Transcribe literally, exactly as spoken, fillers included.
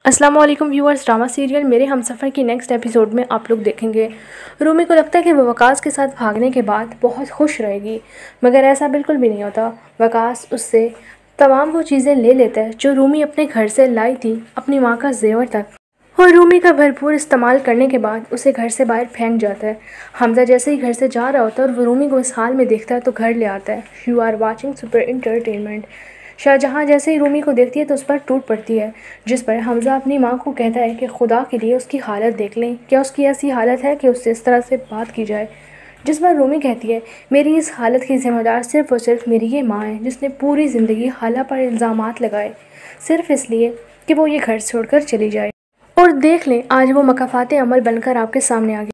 अस्सलाम वालेकुम viewers. Drama serial मेरे हमसफ़र की नेक्स्ट एपिसोड में आप लोग देखेंगे रूमी को लगता है कि वो वकास के साथ भागने के बाद बहुत खुश रहेगी, मगर ऐसा बिल्कुल भी नहीं होता। वकास उससे तमाम वो चीज़ें ले लेता है जो रूमी अपने घर से लाई थी, अपनी माँ का जेवर तक, और रूमी का भरपूर इस्तेमाल करने के बाद उसे घर से बाहर फेंक जाता है। हमजा जैसे ही घर से जा रहा होता है और वो रूमी को इस हाल में देखता है तो घर ले आता है। You are watching super entertainment. Shahjahan जैसे ही रूमी को देखती है तो उस पर टूट पड़ती है, जिस पर हमजा अपनी माँ को कहता है कि खुदा के लिए उसकी हालत देख लें, क्या उसकी ऐसी हालत है कि उससे इस तरह से बात की जाए। जिस पर रूमी कहती है, मेरी इस हालत की ज़िम्मेदार सिर्फ़ और सिर्फ मेरी ये माँ है, जिसने पूरी ज़िंदगी हाला पर इल्ज़ामात लगाए सिर्फ़ इसलिए कि वो ये घर छोड़कर चली जाए। और देख लें आज वो मकाफ़ात अमल बनकर आपके सामने आ गई।